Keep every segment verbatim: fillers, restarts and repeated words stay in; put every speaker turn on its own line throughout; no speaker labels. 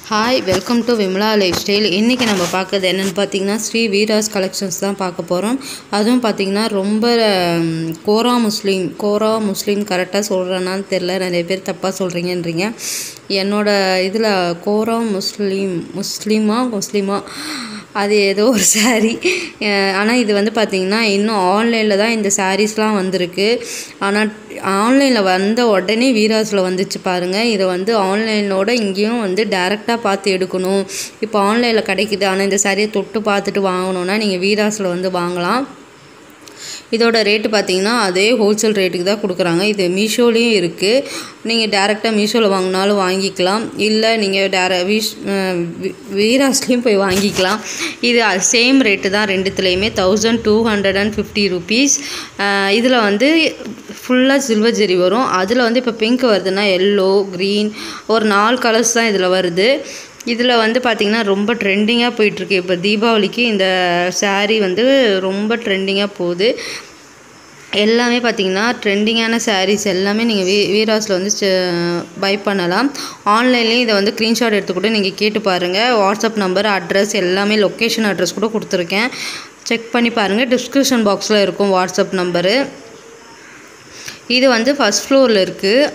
Hi welcome to Vimala life style. இன்றைக்கி நம்ம பார்க்குறது என்னென்னு பார்த்தீங்கன்னா ஸ்ரீ வீராஸ் கலெக்ஷன்ஸ் தான் பார்க்க போகிறோம். அதுவும் பார்த்திங்கன்னா ரொம்ப கோரா முஸ்லீம் கோரா முஸ்லீம் கரெக்டாக சொல்கிறேன்னான்னு தெரில, நிறைய பேர் தப்பாக சொல்கிறீங்கன்றீங்க. என்னோடய இதில் கோரா முஸ்லீம் முஸ்லீமா முஸ்லீமா அது ஏதோ ஒரு சாரீ. ஆனால் இது வந்து பார்த்திங்கன்னா இன்னும் ஆன்லைனில் தான் இந்த சாரீஸ்லாம் வந்திருக்கு. ஆனால் ஆன்லைனில் வந்த உடனே வீராஸில் வந்துச்சு பாருங்கள். இதை வந்து ஆன்லைனோட இங்கேயும் வந்து டேரெக்டாக பார்த்து எடுக்கணும். இப்போ ஆன்லைனில் கிடைக்குது, ஆனால் இந்த சாரியை தொட்டு பார்த்துட்டு வாங்கணுன்னா நீங்கள் வீராஸில் வந்து வாங்கலாம். இதோட ரேட்டு பார்த்திங்கன்னா அதே ஹோல்சேல் ரேட்டுக்கு தான் கொடுக்குறாங்க. இது மீஷோலேயும் இருக்குது. நீங்கள் டேரெக்டாக மீஷோவில் வாங்கினாலும் வாங்கிக்கலாம், இல்லை நீங்கள் டேர வீஷ் வீராஸ்லேயும் போய் வாங்கிக்கலாம். இது சேம் ரேட்டு தான் ரெண்டுத்துலேயுமே, thousand two hundred and fifty rupees. இதில் வந்து ஃபுல்லாக சில்வர் ஜெரி வரும். அதில் வந்து இப்போ பிங்க் வருதுன்னா எல்லோ, க்ரீன், ஒரு நாலு கலர்ஸ் தான் இதில் வருது. இதில் வந்து பார்த்திங்கன்னா ரொம்ப ட்ரெண்டிங்காக போயிட்டுருக்கு. இப்போ தீபாவளிக்கு இந்த சாரீ வந்து ரொம்ப ட்ரெண்டிங்காக போகுது. எல்லாமே பார்த்திங்கன்னா ட்ரெண்டிங்கான சாரீஸ் எல்லாமே நீங்கள் வீ வீராஸில் வந்து பை பண்ணலாம். ஆன்லைன்லேயும் இதை வந்து ஸ்க்ரீன்ஷாட் எடுத்து கூட நீங்கள் கேட்டு பாருங்கள். வாட்ஸ்அப் நம்பர், அட்ரஸ் எல்லாமே லொக்கேஷன் அட்ரஸ் கூட கொடுத்துருக்கேன், செக் பண்ணி பாருங்கள். டிஸ்கிரிப்ஷன் பாக்ஸில் இருக்கும் வாட்ஸ்அப் நம்பரு. இது வந்து ஃபஸ்ட் ஃப்ளோரில் இருக்குது,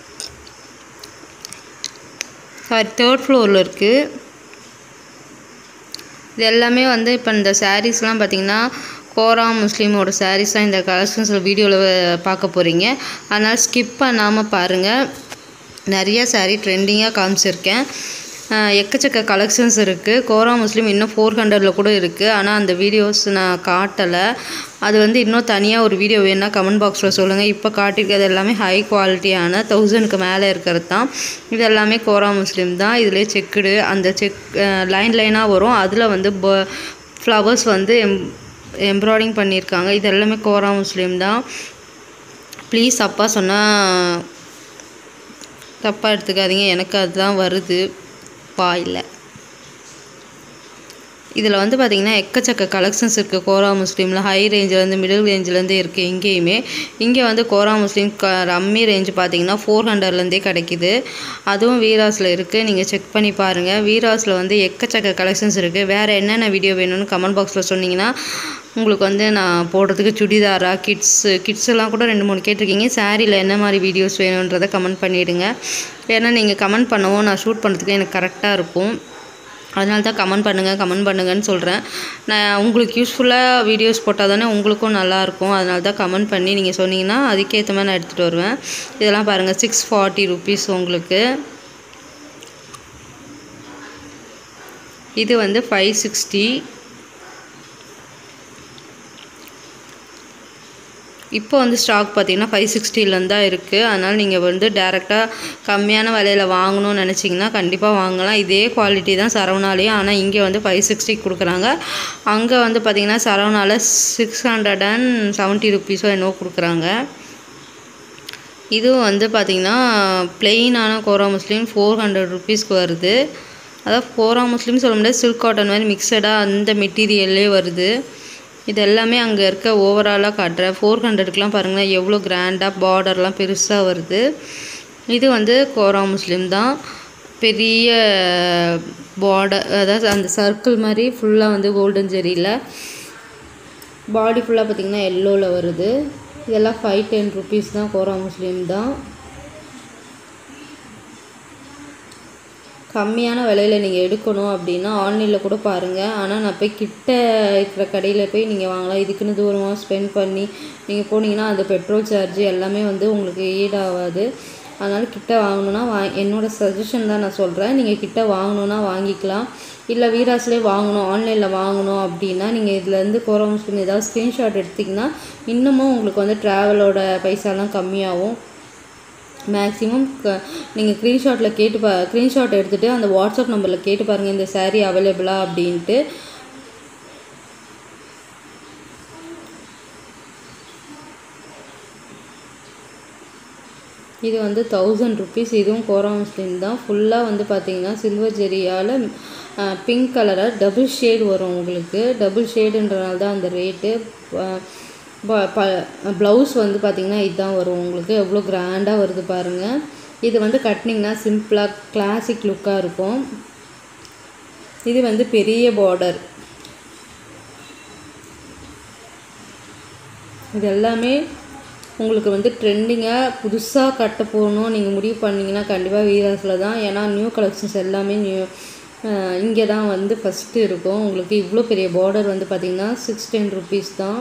சாரி தேர்ட் ஃப்ளோரில் இருக்குது. இது எல்லாமே வந்து இப்போ இந்த சாரீஸ்லாம் பார்த்திங்கன்னா கோரா முஸ்லீமோட சாரீஸ் தான் இந்த கலெக்ஷன்ஸில் வீடியோவில் பார்க்க போகிறீங்க. அதனால் ஸ்கிப் பண்ணாமல் பாருங்கள். நிறைய சாரீ ட்ரெண்டிங்காக காமிச்சிருக்கேன். எக்கச்சக்க கலெக்ஷன்ஸ் இருக்குது. கோரா முஸ்லீம் இன்னும் ஃபோர் ஹண்ட்ரடில் கூட இருக்குது, ஆனால் அந்த வீடியோஸ் நான் காட்டலை. அது வந்து இன்னும் தனியாக ஒரு வீடியோ வேணுன்னா கமெண்ட் பாக்ஸில் சொல்லுங்கள். இப்போ காட்டியிருக்கிறது எல்லாமே ஹை குவாலிட்டியான தௌசண்ட்க்கு மேலே இருக்கிறது தான். இது எல்லாமே கோரா முஸ்லீம் தான். இதிலே செக்குடு அந்த செக் லைன் லைனாக வரும். அதில் வந்து ப ஃப்ளவர்ஸ் வந்து எம் எம்ப்ராய்டிங் பண்ணியிருக்காங்க. இது எல்லாமே கோரா முஸ்லீம் தான். ப்ளீஸ் தப்பாக சொன்னால் தப்பாக எடுத்துக்காதீங்க, எனக்கு அதுதான் வருது வாயில். இதில் வந்து பார்த்திங்கன்னா எக்கச்சக்க கலெக்ஷன்ஸ் இருக்குது. கோரா முஸ்லீமில் ஹை ரேஞ்சிலேருந்து மிடில் ரேஞ்சிலேருந்து இருக்குது. எங்கேயுமே இங்கே வந்து கோரா முஸ்லீம் க ரம்மி ரேஞ்சு பார்த்திங்கன்னா ஃபோர் ஹண்ட்ரட்லேருந்தே கிடைக்கிது. அதுவும் வீராஸில் இருக்குது, நீங்கள் செக் பண்ணி பாருங்கள். வீராஸில் வந்து எக்கச்சக்க கலெக்ஷன்ஸ் இருக்குது. வேறு என்னென்ன வீடியோ வேணும்னு கமெண்ட் பாக்ஸில் சொன்னிங்கன்னா உங்களுக்கு வந்து நான் போடுறதுக்கு சுடிதாரா, கிட்ஸு கிட்ஸ் எல்லாம் கூட ரெண்டு மூணு கேட்டிருக்கீங்க. சாரியில் என்ன மாதிரி வீடியோஸ் வேணுன்றதை கமெண்ட் பண்ணிவிடுங்க. ஏன்னா நீங்கள் கமெண்ட் பண்ணவும் நான் ஷூட் பண்ணுறதுக்கு எனக்கு கரெக்டாக இருக்கும். அதனால தான் கமெண்ட் பண்ணுங்கள் கமெண்ட் பண்ணுங்கன்னு சொல்கிறேன். நான் உங்களுக்கு யூஸ்ஃபுல்லாக வீடியோஸ் போட்டால் தானே உங்களுக்கும் நல்லாயிருக்கும். அதனால தான் கமெண்ட் பண்ணி நீங்கள் சொன்னீங்கன்னா அதுக்கேற்ற மாதிரி நான் எடுத்துகிட்டு வருவேன். இதெல்லாம் பாருங்கள், சிக்ஸ் ஃபார்ட்டி ருபீஸ் உங்களுக்கு. இது வந்து ஃபைவ் சிக்ஸ்டி. இப்போ வந்து ஸ்டாக் பார்த்திங்கன்னா ஃபைவ் சிக்ஸ்டிலேருந்து தான் இருக்குது. அதனால் நீங்கள் வந்து டேரெக்டாக கம்மியான விலையில் வாங்கணும்னு நினச்சிங்கன்னா கண்டிப்பாக வாங்கலாம். இதே குவாலிட்டி தான் சரவணாலேயும், ஆனால் இங்கே வந்து ஃபைவ் சிக்ஸ்டிக்கு கொடுக்குறாங்க. அங்கே வந்து பார்த்திங்கன்னா சரவணாவில் சிக்ஸ் ஹண்ட்ரட் அண்ட் செவன்ட்டி ருப்பீஸோ என்னவோ கொடுக்குறாங்க. இதுவும் வந்து பார்த்திங்கன்னா ப்ளெயினான கோரா முஸ்லீம் ஃபோர் ஹண்ட்ரட் ருப்பீஸ்க்கு வருது. அதாவது கோரா முஸ்லீம் சொல்ல முடியாது, சில்க் காட்டன் மாதிரி மிக்சடாக அந்த மெட்டீரியல்லே வருது. இது எல்லாமே அங்கே இருக்க ஓவராலாக காட்டுறேன். ஃபோர் ஹண்ட்ரடுக்கெலாம் பாருங்கள் எவ்வளோ கிராண்டாக பார்டர்லாம் பெருசாக வருது. இது வந்து கோரா முஸ்லீம் தான். பெரிய பார்டர், அதாவது அந்த சர்க்கிள் மாதிரி ஃபுல்லாக வந்து கோல்டன் ஜெரியில் பாடி ஃபுல்லாக பார்த்திங்கன்னா எல்லோவில் வருது. இதெல்லாம் ஃபைவ் டென் ருபீஸ் தான். கோரா முஸ்லீம் தான். கம்மியான விலையில் நீங்கள் எடுக்கணும் அப்படின்னா ஆன்லைனில் கூட பாருங்கள். ஆனால் நான் போய் கிட்ட இருக்கிற கடையில் போய் நீங்கள் வாங்கலாம். இதுக்குன்னு தூரமாக ஸ்பெண்ட் பண்ணி நீங்கள் போனீங்கன்னா அந்த பெட்ரோல் சார்ஜ் எல்லாமே வந்து உங்களுக்கு ஈடாகாது. அதனால் கிட்ட வாங்கணுன்னா வா என்னோடய சஜஷன் தான் நான் சொல்கிறேன். நீங்கள் கிட்ட வாங்கணுன்னா வாங்கிக்கலாம். இல்லை வீராஸ்லேயே வாங்கணும், ஆன்லைனில் வாங்கணும் அப்படின்னா நீங்கள் இதுலேருந்து கோரா முஸ்லீம் ஏதாவது ஸ்க்ரீன்ஷாட் எடுத்திங்கன்னா இன்னமும் உங்களுக்கு வந்து ட்ராவலோட பைசாலாம் கம்மியாகும். மேக்ஸிமம் க நீங்கள் ஸ்க்ரீன்ஷாட்டில் கேட்டு பா ஸ்க்ரீன்ஷாட் எடுத்துகிட்டு அந்த வாட்ஸ்அப் நம்பரில் கேட்டு பாருங்கள் இந்த சாரீ அவைலபிளா அப்படின்ட்டு. இது வந்து தௌசண்ட் ருபீஸ். இதுவும் கோரா முஸ்லீம் தான். ஃபுல்லாக வந்து பார்த்திங்கன்னா சில்வர் ஜெரியால் பிங்க் கலராக டபுள் ஷேடு வரும் உங்களுக்கு. டபுள் ஷேடுன்றனால தான் அந்த ரேட்டு. ப்ளவுஸ் வந்து பார்த்திங்கன்னா இதுதான் வரும் உங்களுக்கு. எவ்வளோ கிராண்டாக வருது பாருங்கள். இது வந்து கட்டினிங்கன்னா சிம்பிளாக கிளாசிக் லுக்காக இருக்கும். இது வந்து பெரிய பார்டர். இது எல்லாமே உங்களுக்கு வந்து ட்ரெண்டிங்காக புதுசாக கட்ட போகணும் நீங்கள் முடிவு பண்ணிங்கன்னா கண்டிப்பாக வீராஸில் தான். ஏன்னா நியூ கலெக்ஷன்ஸ் எல்லாமே நியூ இங்கே தான் வந்து ஃபஸ்ட்டு இருக்கும். உங்களுக்கு இவ்வளோ பெரிய பார்டர் வந்து பார்த்திங்கன்னா சிக்ஸ் டென் ருபீஸ் தான்.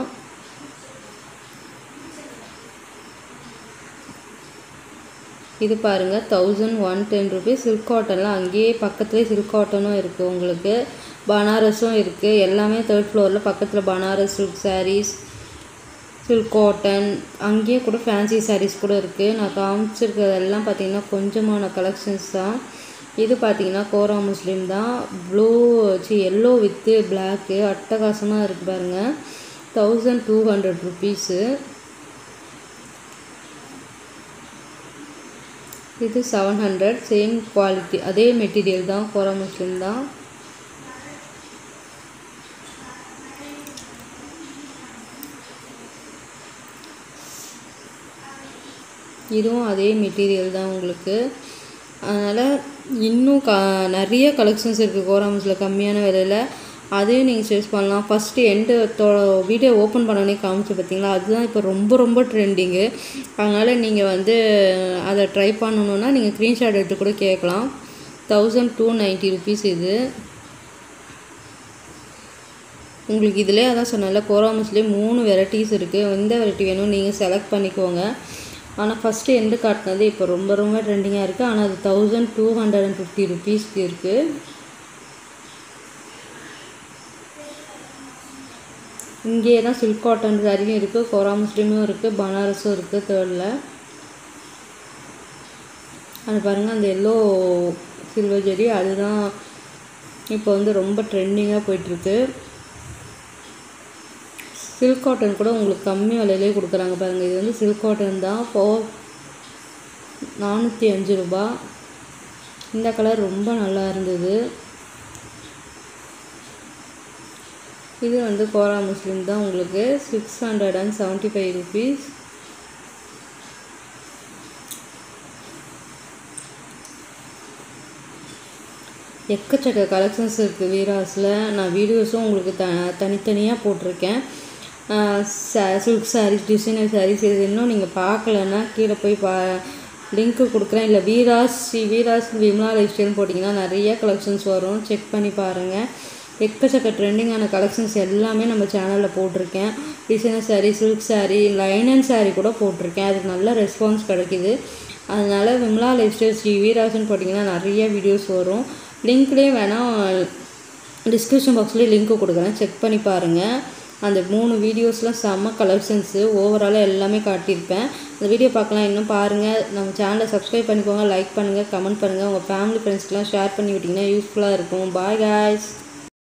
இது பாருங்கள் thousand one ten rupees. Silk காட்டன்லாம் அங்கேயே பக்கத்துலேயே சில்க் காட்டனும் இருக்குது, உங்களுக்கு பனாரஸும் இருக்குது. எல்லாமே தேர்ட் ஃப்ளோரில் பக்கத்தில் Banaras silk saris, silk cotton, அங்கேயே கூட ஃபேன்சி சாரீஸ் கூட இருக்குது. நான் காமிச்சிருக்கிறதெல்லாம் பார்த்திங்கன்னா கொஞ்சமான கலெக்ஷன்ஸ் தான். இது பார்த்திங்கன்னா கோரா முஸ்லீம் தான். ப்ளூ சி எல்லோ வித்து பிளாக்கு அட்டகாசமாக இருக்குது பாருங்கள். Thousand two hundred rupees. இது செவன் ஹண்ட்ரட். சேம் குவாலிட்டி, அதே மெட்டீரியல் தான், கோரா முஸ்லீம் தான். இதுவும் அதே மெட்டீரியல் தான் உங்களுக்கு. அதனால் இன்னும் க நிறைய கலெக்ஷன்ஸ் இருக்குது கோரா முஸ்லிமில் கம்மியான விலையில். அதையும் நீங்கள் சர்ச் பண்ணலாம். ஃபஸ்ட்டு எண்டு வீடியோ ஓப்பன் பண்ணோன்னே காமிச்சு பார்த்தீங்களா, அதுதான் இப்போ ரொம்ப ரொம்ப ட்ரெண்டிங்கு. அதனால் நீங்கள் வந்து அதை ட்ரை பண்ணணுன்னா நீங்கள் ஸ்க்ரீன்ஷாட் எடுத்து கூட கேட்கலாம். தௌசண்ட் டூ நைன்ட்டி ருபீஸ் இது. உங்களுக்கு இதிலே அதான் சொன்னால கோரா முஸ்லிம் மூணு வெரைட்டிஸ் இருக்குது. எந்த வெரைட்டி வேணும் நீங்கள் செலக்ட் பண்ணிக்கோங்க. ஆனால் ஃபஸ்ட்டு எண்டு காட்டினது இப்போ ரொம்ப ரொம்ப ட்ரெண்டிங்காக இருக்குது. ஆனால் அது thousand two hundred and fifty ருபீஸ்க்கு இருக்குது. இங்கே தான் சில்க் காட்டன் சாரியும் இருக்குது, கோரா முஸ்லீமும் இருக்குது, பனாரஸும் இருக்குது தேர்டில். அது பாருங்கள் அந்த எல்லோ சில்வர் ஜெரி, அதுதான் இப்போ வந்து ரொம்ப ட்ரெண்டிங்காக போயிட்டுருக்கு. சில்க் காட்டன் கூட உங்களுக்கு கம்மி விலையிலே கொடுக்குறாங்க பாருங்கள். இது வந்து சில்க் காட்டன் தான். ஃபோர் நானூற்றி அஞ்சு ரூபா. இந்த கலர் ரொம்ப நல்லா இருந்தது. இது வந்து கோரா முஸ்லீம் தான். உங்களுக்கு six hundred and seventy five rupees. எக்கச்சக்க கலெக்ஷன்ஸ் இருக்குது வீராஸில். நான் வீடியோஸும் உங்களுக்கு த தனித்தனியாக போட்டிருக்கேன். சில்க் சாரீஸ், டிசைனர் சாரீஸ், இது இன்னும் நீங்கள் பார்க்கலன்னா கீழே போய் பா லிங்க்கு கொடுக்குறேன். இல்லை வீராஸ் வீராஸ் விமலா லைஃப் ஸ்டைல்னு போட்டிங்கன்னா நிறைய கலெக்ஷன்ஸ் வரும், செக் பண்ணி பாருங்கள். எக்கச்சக்க ட்ரெண்டிங்கான கலெக்ஷன்ஸ் எல்லாமே நம்ம சேனலில் போட்டிருக்கேன். Designer sari, silk sari, linen sari கூட போட்டிருக்கேன். அதுக்கு நல்ல ரெஸ்பான்ஸ் கிடைக்கிது. அதனால் விமலா லைஃப் ஸ்டைல் ஸ்ரீ வீராஸ்ன்னு போட்டிங்கன்னா நிறைய வீடியோஸ் வரும். லிங்க்லேயே வேணால் டிஸ்கிரிப்ஷன் பாக்ஸ்லேயே லிங்க்கு கொடுக்குறேன், செக் பண்ணி பாருங்கள். அந்த மூணு வீடியோஸ்லாம் செம்ம கலெக்ஷன்ஸு, ஓவராலாக எல்லாமே காட்டியிருப்பேன். அந்த வீடியோ பார்க்கலாம். இன்னும் பாருங்கள். நம்ம சேனலை சப்ஸ்கிரைப் பண்ணிக்கோங்க, லைக் பண்ணுங்கள், கமெண்ட் பண்ணுங்கள். உங்கள் ஃபேமிலி ஃப்ரெண்ட்ஸ்க்கெலாம் ஷேர் பண்ணி விட்டிங்கன்னா யூஸ்ஃபுல்லாக இருக்கும். Bye guys.